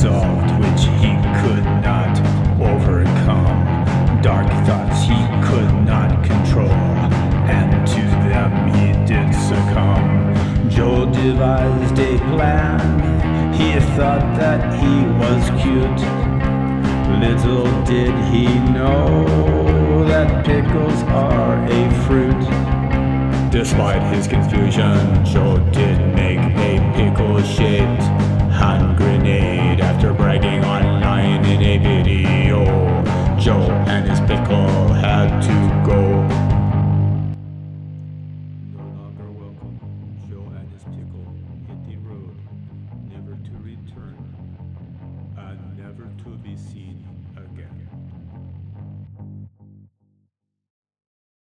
resolved which he could not overcome, dark thoughts he could not control, and to them he did succumb. Joe devised a plan, he thought that he was cute. Little did he know that pickles are a fruit. Despite his confusion, Joe did make a pickle